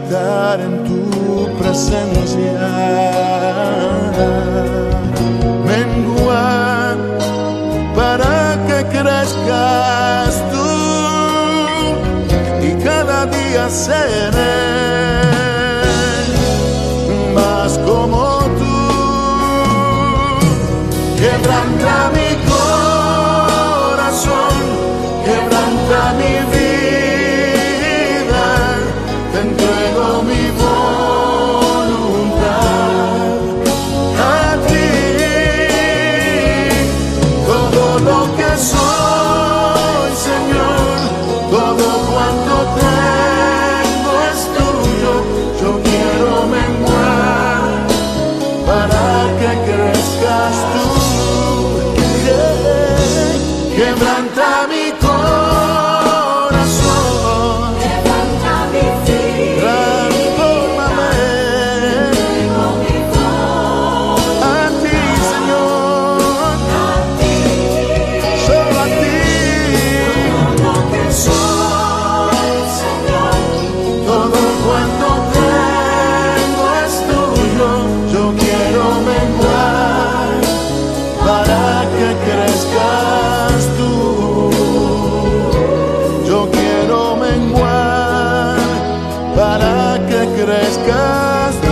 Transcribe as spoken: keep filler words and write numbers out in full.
habitar en tu presencia. Menguar para que crezcas tú y cada día seré más como tú. Quebranta mi corazón, quebranta mi vida, te entrego mi voluntad a ti. Todo lo que soy, Señor, todo cuanto tengo es tuyo. Yo quiero menguar para que crezcas tú. Quebranta mi corazón, Quebranta mi vida, transfórmame tengo mi voz a ti, Señor, a ti. solo a ti. Todo lo que soy, Señor, Todo cuanto tengo es tuyo. Yo quiero menguar para que crezcas tú. Yo quiero menguar para que crezcas tú.